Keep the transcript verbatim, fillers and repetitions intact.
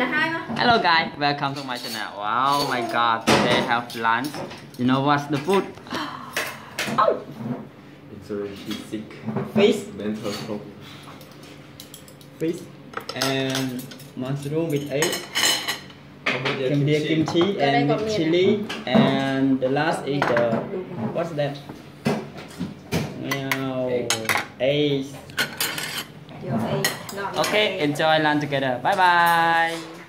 Hello guys, welcome to my channel. Wow, my God, today have lunch. You know what's the food? Oh, it's already sick. Fish. Mental problem. Fish and mushroom with egg. Kimchi. Kimchi and with chili. And the last is the what's that? Wow, eggs. Your egg, not Okay, enjoy lunch together. Bye bye.